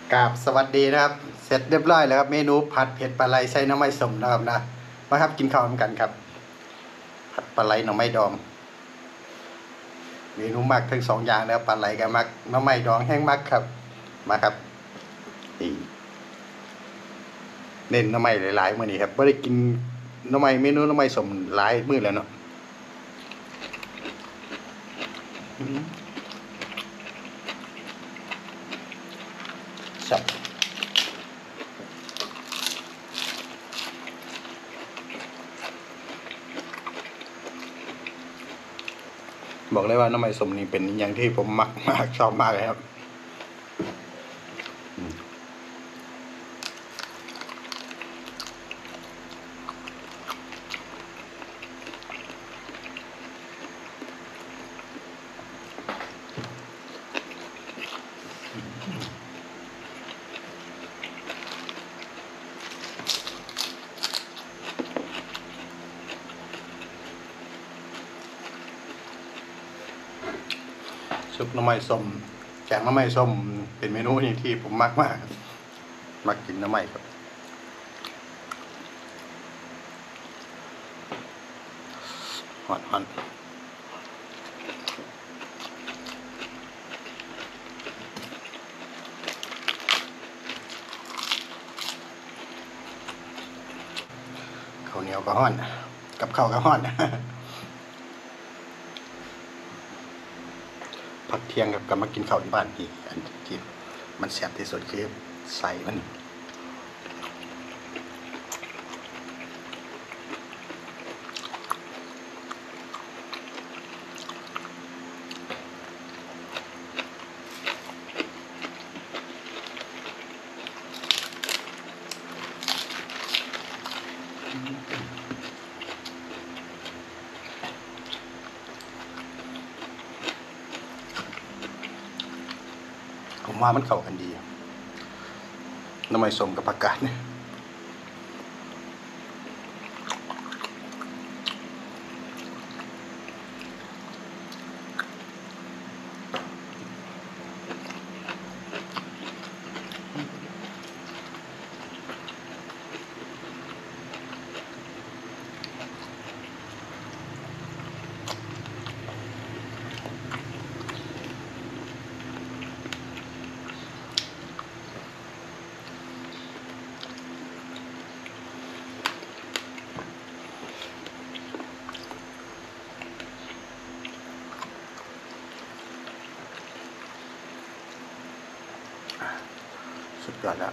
กราบสวัสดีนะครับเสร็จเรียบร้อยแล้วครับเมนูผัดเผ็ดปลาไหลใส่หน่อไม้ส้มนะครับนะมาครับกินข้าวกันครับผัดปลาไหลหน่อไม้ดองเมนูมักทั้งสองอย่างแล้วปลาไหลกับมักหน่อไม้ดองแห้งมักครับมาครับนี่เน้นหน่อไม้หลายๆมื้อนี้ครับไม่ได้กินหน่อไม้เมนูหน่อไม้ส้มหลายมื้อแล้วเนาะสับบอกเลยว่าหน่อไม้ส้มนี่เป็นอย่างที่ผมมักมากชอบมากเลยครับซุปหน่อไม้ส้มแกงหน่อไม้ส้มเป็นเมนูนี่ที่ผมมักมากมักกินหน่อไม้ครับหอนข้าวเหนียวก็ห้อนกับข้าวก็ห้อนพักเที่ยงกับมากินข้าวที่บ้านพี่อันที่มันแซ่บที่สุดคือใส่มันผมว่ามันเข้ากันดีหน่อไม้ส้มกับผักกาดเนี่ยสุดยอดแล้ว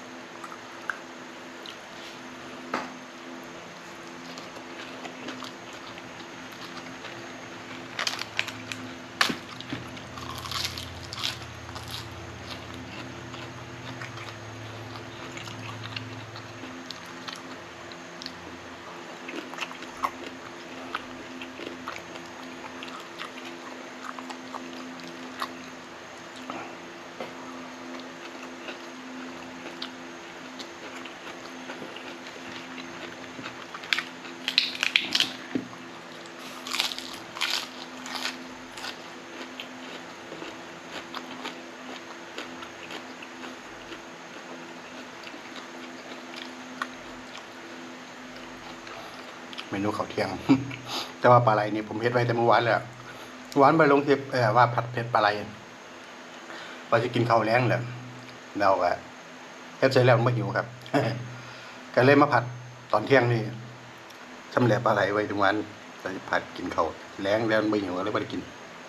เมนูข้าวเที่ยง แต่ว่าปลาไหลนี่ผมเฮ็ดไว้แต่เมื่อวานแล้ววานไปลงคลิปว่าผัดเผ็ดปลาไหลว่าจะกินข้าวแล้งแหละเราก็เฮ็ดเสร็จแล้วไม่หิวครับ ก็เลยมาผัดตอนเที่ยงนี่ชำแหละปลาไหลไว้ทุกวันจะผัดกินข้าวแล้งแล้วไม่หิวเลยไม่ได้กิน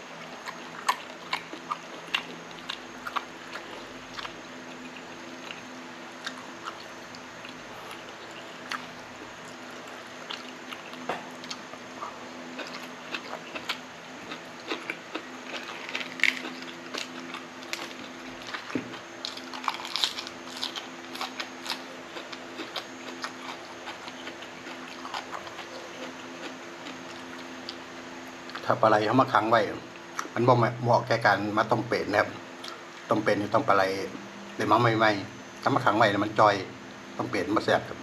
ถ้าปลาไหลเขามาขังไว้มันบ่เหมาะแก่การมาต้มเป็ดนะครับต้มเป็ดนี่ต้องปลาไหลได้มาใหม่ๆถ้ามาขังไว้มันจอยต้มเป็ดมาแซ่บครับ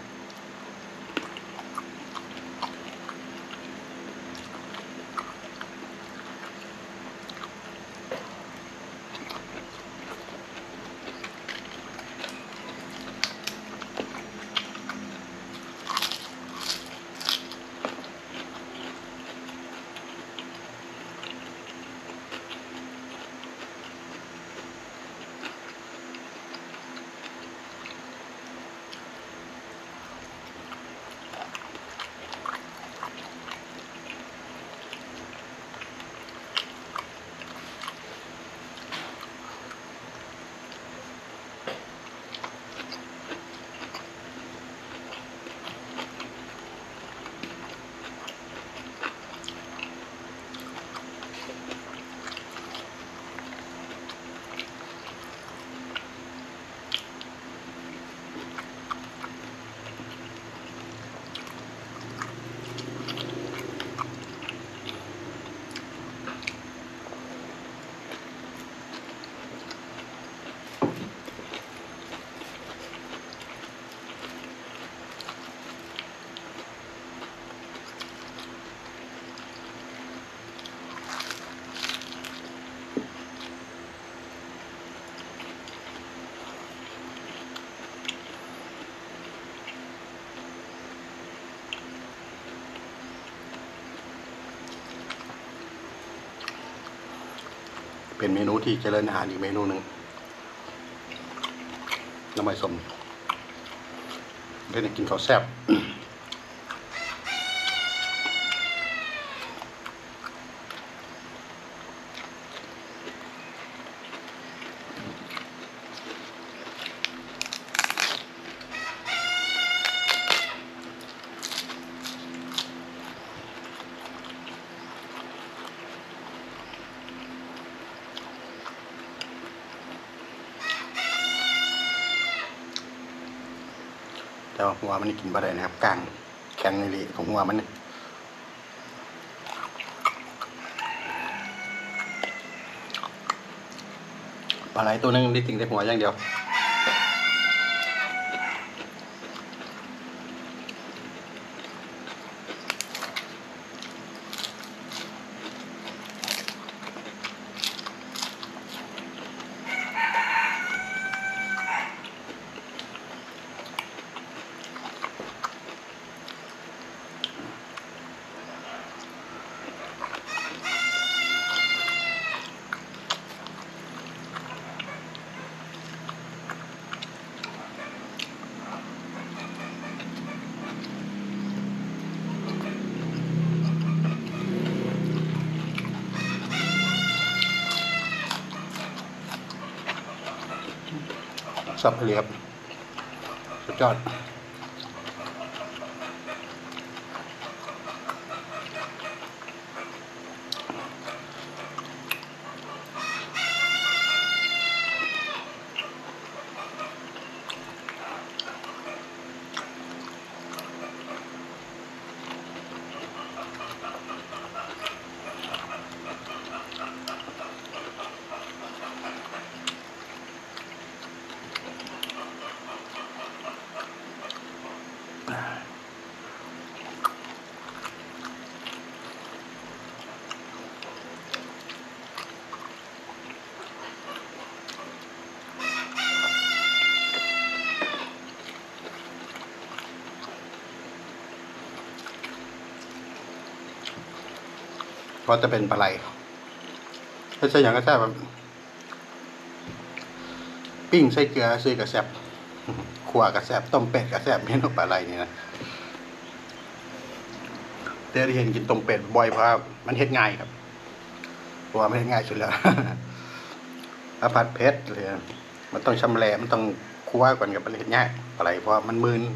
เป็นเมนูที่เจริญอาหารอีกเมนูหนึ่งน้ำมันสมเล่นกินข้าวแซ่บแต่ว่าหัวมันนี่กินบ่ได้นะครับกลางแข็งเลยของหัวมันนี่ปลาไหลตัวนึงได้ติ่งแต่หัวอย่างเดียวสับเรียบสุดยอดก็จะเป็นปลาไหลถ้าใช่อย่างก็แซ่บแบบปิ้งใส่เกลือซื้อกระแซบขั่วกระแซบต้มเป็ดกระแซบเมนูปลาไหลนี่นะแต่ที่เห็นกินต้มเป็ดบ่อยเพราะมันเฮ็ดง่ายครับเพราะว่ามันเฮ็ดง่ายสุดแล้วถ้าผัดเผ็ดเลยมันต้องชำแหละมันต้องคั่วก่อนกับมันเฮ็ดง่ายปลาไหลเพราะมันมึน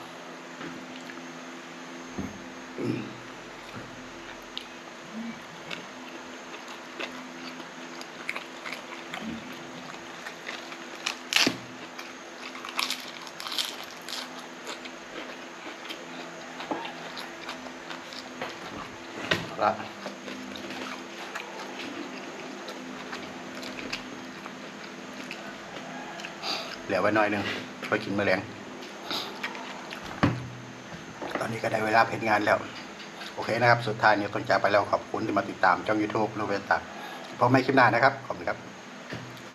ละเหลือไว้หน่อยหนึ่งไว้กินมื้อแลงตอนนี้ก็ได้เวลาเพ็ดงานแล้วโอเคนะครับสุดท้ายเนี่ยต้องจากไปแล้วขอบคุณที่มาติดตามช่อง YouTube รูเวตาพบกันใหม่คลิปหน้านะครับขอบคุณครับ